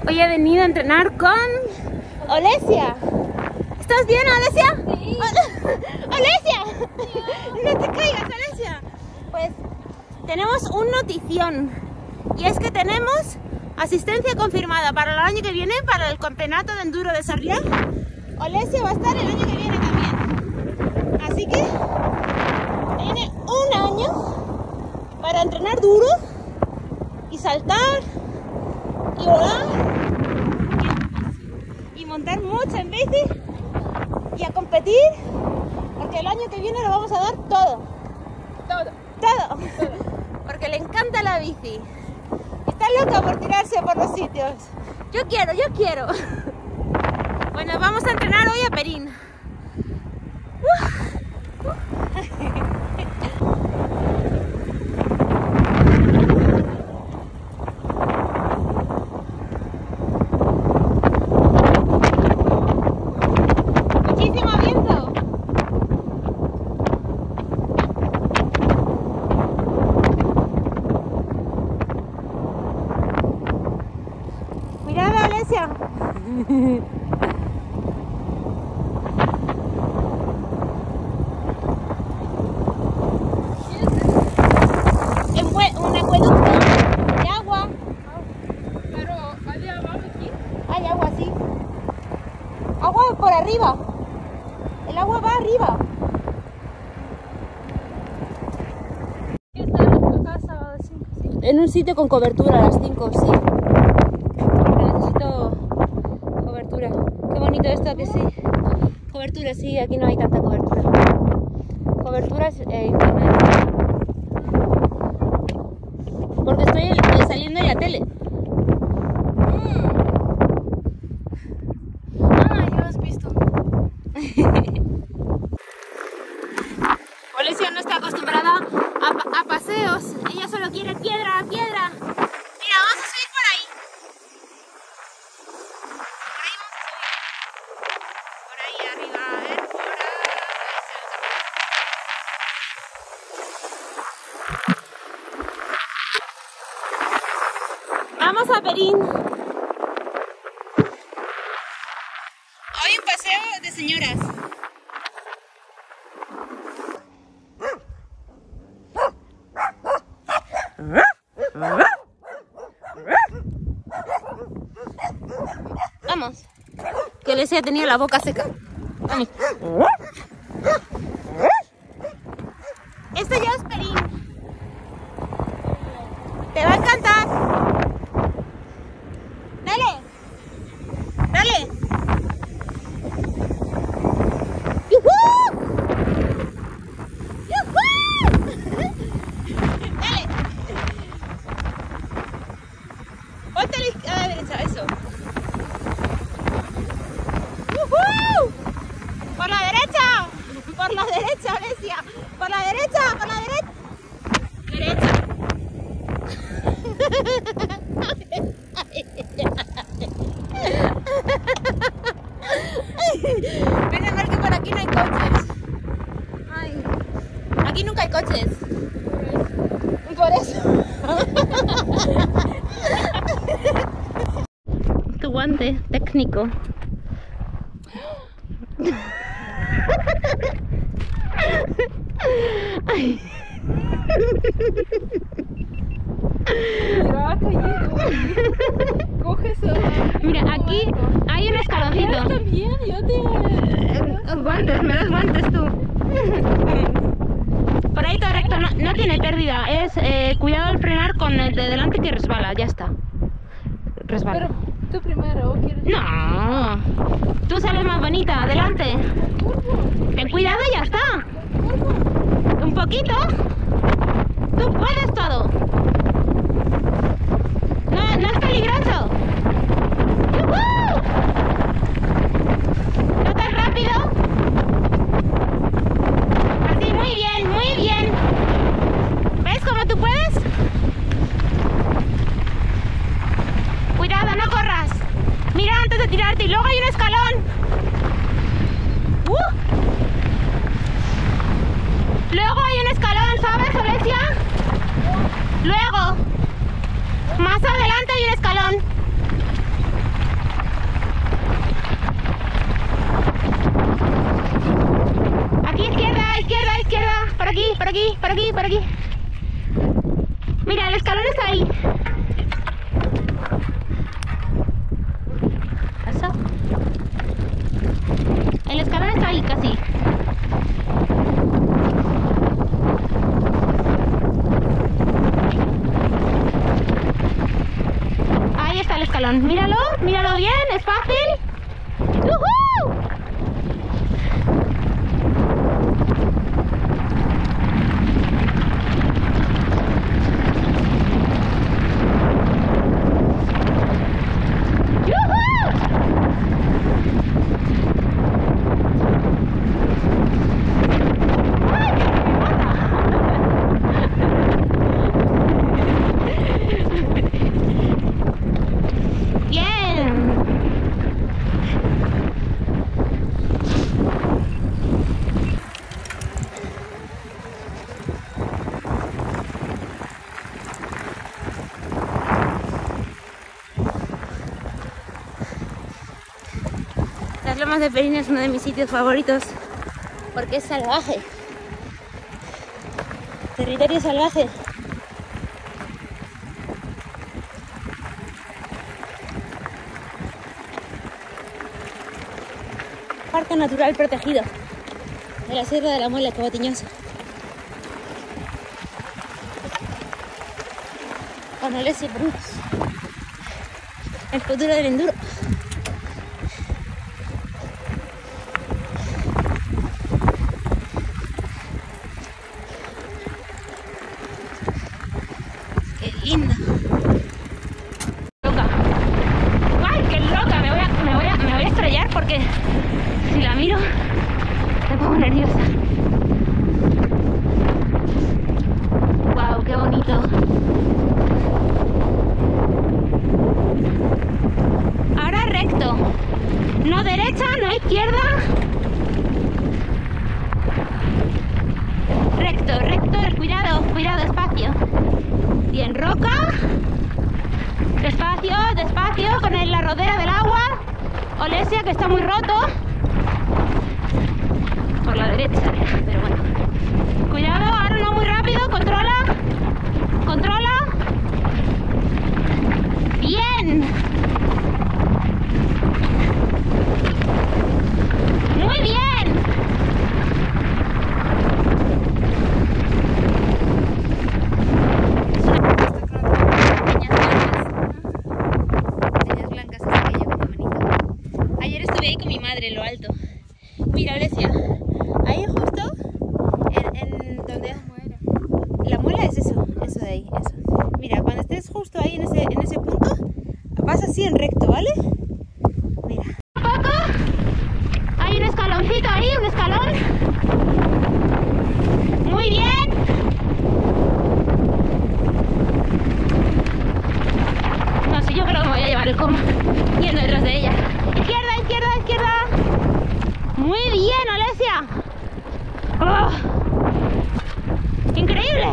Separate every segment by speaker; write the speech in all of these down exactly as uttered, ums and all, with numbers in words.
Speaker 1: Hoy he venido a entrenar con Olesia. ¿Estás bien, Olesia?
Speaker 2: Sí.
Speaker 1: ¡Olesia! Sí. No te caigas, Olesia. Pues tenemos un notición. Y es que tenemos asistencia confirmada para el año que viene, para el campeonato de enduro de Sarriá. Olesia va a estar el año que viene también. Así que tiene un año para entrenar duro y saltar y volar y montar mucho en bici y a competir, porque el año que viene lo vamos a dar todo.
Speaker 2: Todo.
Speaker 1: Todo. Porque le encanta la bici. Está loca por tirarse por los sitios. Yo quiero, yo quiero. Bueno, vamos a entrenar hoy a Perín. Muchísimo viento. Mirad, Olesia. Un acueducto de agua.
Speaker 2: Pero ¿hay agua aquí?
Speaker 1: Hay agua, sí. Agua por arriba. El agua va arriba.
Speaker 2: ¿Está en tu casa a las cinco? Sí.
Speaker 1: En un sitio con cobertura a las cinco, sí. Porque necesito cobertura. Qué bonito esto, que sí. Cobertura, sí, aquí no hay tanta cobertura. Cobertura es eh, internet. Porque estoy eh, saliendo en la tele.
Speaker 2: Mm. Ah, ya lo has visto.
Speaker 1: Olesia no está acostumbrada a, a paseos. Ella solo quiere piedra, piedra. Mira, vamos a subir por ahí. Por ahí vamos a subir. Por ahí arriba, a ver, por ahí. Vamos a Perín. Hoy un paseo de señoras. Vamos. Que les haya tenido la boca seca. Vamos. Esto ya es Perín. Te va a encantar. Dale. Dale. ¡Yujú! ¡Yujú! Dale. Ponte a la derecha, eso. ¡Yujú! Por la derecha. Por la derecha, Olesia. Por la derecha, por la derecha. Derecha. Menos mal que por aquí no hay coches. Ay, aquí nunca hay coches. Por eso. Tu guante técnico. Ay.
Speaker 2: Mira, ha caído. Coge eso.
Speaker 1: Mira, aquí hay un escaloncito.
Speaker 2: Yo también, yo te...
Speaker 1: Guantes, me das guantes tú. Por ahí todo recto, no, no tiene pérdida. Es eh, cuidado al frenar con el de delante que resbala, ya está. Resbala.
Speaker 2: Pero tú primero, ¿o quieres?
Speaker 1: No, tú sales más bonita, adelante. Ten cuidado y ya está. Un poquito. Tú puedes todo. No, no es peligroso. ¡Yujú! No tan rápido. Así, muy bien, muy bien. ¿Ves cómo tú puedes? Cuidado, no corras. Mira antes de tirarte y luego hay un escalón. Uh. Luego hay un escalón, ¿sabes, Olesia? Luego. Más adelante hay un escalón. izquierda, izquierda. Por aquí, por aquí, por aquí, por aquí. Mira, el escalón está ahí. ¿Eso? El escalón está ahí casi. Ahí está el escalón. Míralo, míralo bien, es fácil. ¡Yujú! Las Lomas de Perín es uno de mis sitios favoritos porque es salvaje, territorio salvaje. Parque natural protegido de la Sierra de la Muela, Cabatiñosa. Con Olesia Bruns, el futuro del enduro. Linda. Loca. ¡Ay, qué loca! Me voy a, me voy a, me voy a estrellar porque si la miro me pongo nerviosa. ¡Wow! ¡Qué bonito! Ahora recto. No derecha, no izquierda. Recto, recto. Cuidado, cuidado, despacio. Bien, roca, despacio, despacio, con la rodera del agua, Olesia que está muy roto, por la derecha, pero bueno, cuidado, ahora no muy rápido, controla, controla, bien, muy bien. En lo alto. Mira, Olesia, ahí justo en, en donde la muela. La muela es eso, eso de ahí, eso. Mira, cuando estés justo ahí en ese, en ese punto, vas así en recto, ¿vale? Mira. Un poco, hay un escaloncito ahí, un escalón. Muy bien. No sé, yo creo que me voy a llevar el coma yendo detrás de ella. Izquierda, izquierda, izquierda. Muy bien, Olesia. Oh, increíble.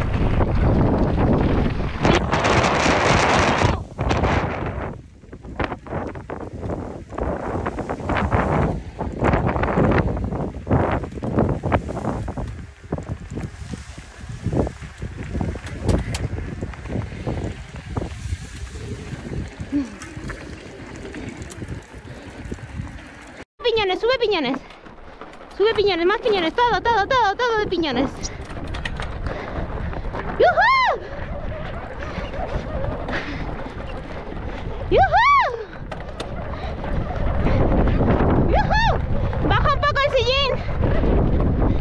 Speaker 1: Piñones, sube piñones. Sube piñones, más piñones, todo, todo, todo, todo de piñones. ¡Yujú! ¡Yujú! ¡Yujú! Baja un poco el sillín.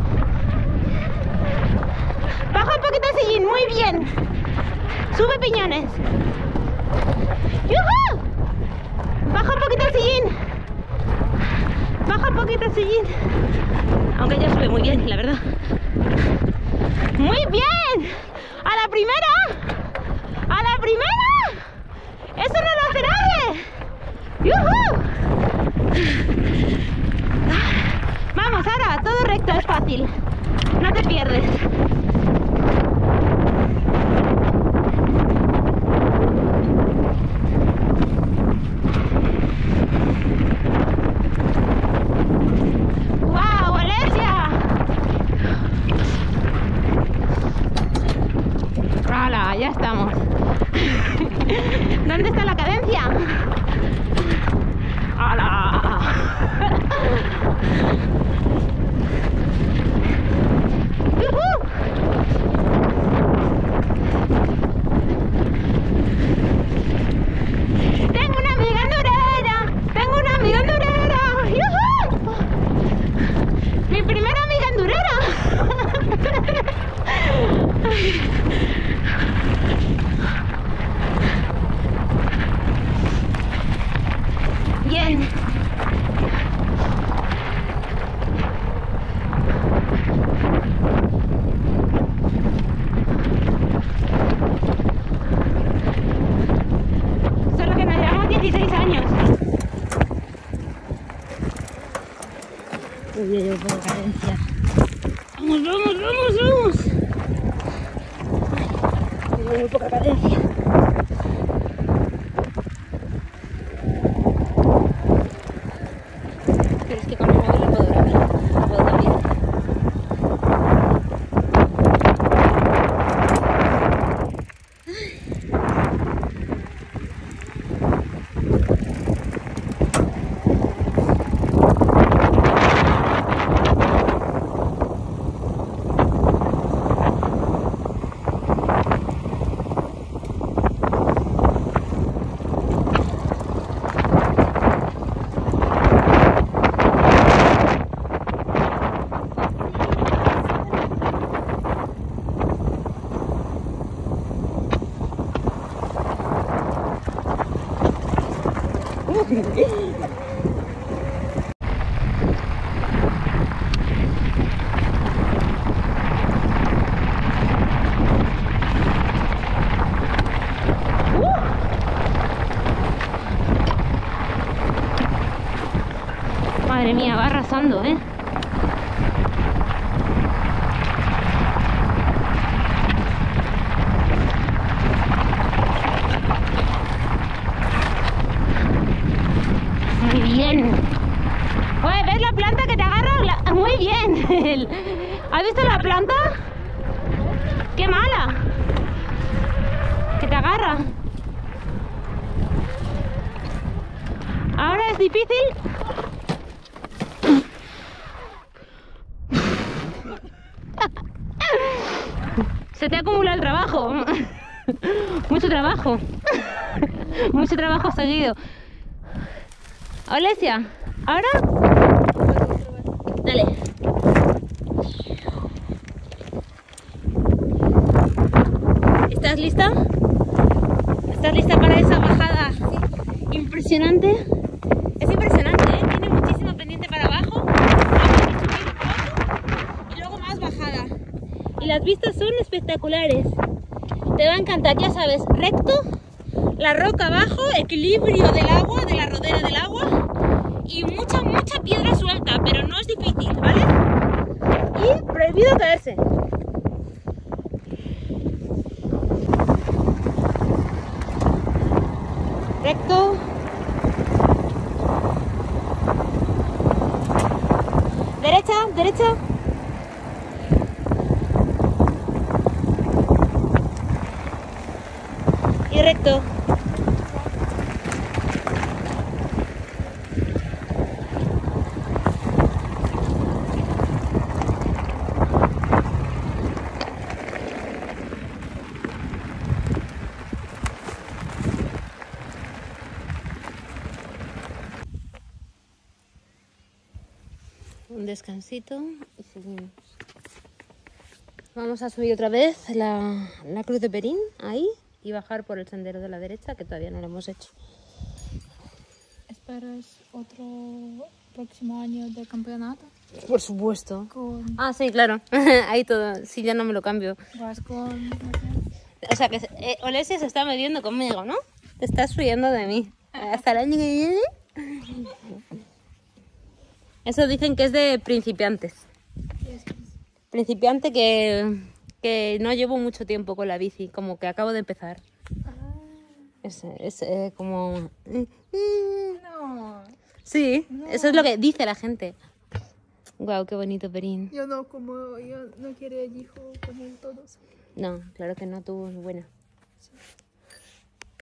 Speaker 1: Baja un poquito el sillín, muy bien. Sube piñones. ¡Yujú! Baja un poquito el sillín. Baja un poquito el sillín. Aunque ella sube muy bien, la verdad. ¡Muy bien! ¡A la primera! ¡A la primera! ¡Eso no lo hace nadie! ¡Yujú! Vamos, ahora, todo recto, es fácil. No te pierdes. ya estamos. ¿Dónde está la cadencia? ¡Hala! ¡Yujú! Tengo una amiga endurera, tengo una amiga endurera. ¡Yujú! Mi primera amiga endurera. Bien. Solo que nos llevamos dieciséis años. Uy, yo llevo poca cadencia. Vamos, vamos, vamos, vamos. Ay, llevo muy poca cadencia. Pero es que con el móvil no puedo grabar. No puedo también. Madre mía, va arrasando, ¿eh? Muy bien. Oye, ¿ves la planta que te agarra? La... Muy bien. ¿Has visto la planta? ¡Qué mala! Que te agarra. Ahora es difícil. Se te acumula el trabajo. Mucho trabajo. Mucho trabajo seguido. Olesia, ¿ahora? Dale. ¿Estás lista? ¿Estás lista para esa bajada impresionante? Es impresionante, ¿eh? Tiene muchísimo pendiente para abajo. Y luego más bajada. Y las vistas son espectaculares. Te va a encantar, ya sabes, recto, la roca abajo, equilibrio del agua, de la rodera del agua y mucha, mucha piedra suelta, pero no es difícil, ¿vale? Y prohibido caerse. Recto. Derecha, derecha. Y recto. Un descansito y seguimos. Vamos a subir otra vez la, la cruz de Perín, ahí, y bajar por el sendero de la derecha, que todavía no lo hemos hecho.
Speaker 2: ¿Esperas otro próximo año de campeonato?
Speaker 1: Por supuesto.
Speaker 2: Con...
Speaker 1: Ah, sí, claro. Ahí todo. Sí, ya no me lo cambio.
Speaker 2: ¿Vas con...?
Speaker 1: O sea, que eh, Olesia se está metiendo conmigo, ¿no? Te estás riendo de mí. Hasta el año que viene. Eso dicen que es de principiantes. Principiante que, que no llevo mucho tiempo con la bici, como que acabo de empezar.
Speaker 2: Ah.
Speaker 1: Es, es eh, como...
Speaker 2: No.
Speaker 1: Sí,
Speaker 2: No.
Speaker 1: Eso es lo que dice la gente. Guau, qué bonito Perín.
Speaker 2: Yo no, como yo no quiero hijo como todos.
Speaker 1: No, claro que no, tú, bueno.
Speaker 2: Sí.